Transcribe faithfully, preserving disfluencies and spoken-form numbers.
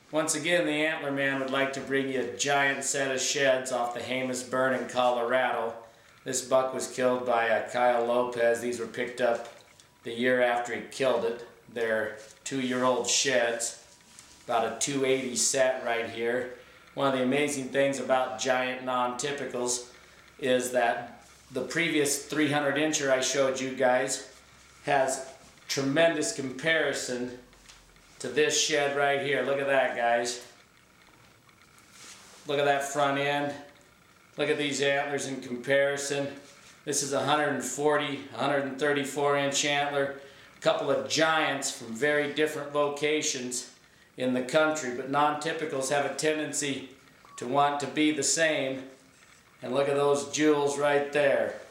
Once again, the Antlerman would like to bring you a giant set of sheds off the Jemez Burn in Colorado. This buck was killed by uh, Kyle Lopez. These were picked up the year after he killed it. They're two-year-old sheds, about a two eighty set right here. One of the amazing things about giant non-typicals is that the previous three hundred incher I showed you guys has tremendous comparison to this shed right here. Look at that, guys. Look at that front end. Look at these antlers in comparison. This is a one forty, one thirty-four inch antler. A couple of giants from very different locations in the country, but non-typicals have a tendency to want to be the same. And look at those jewels right there.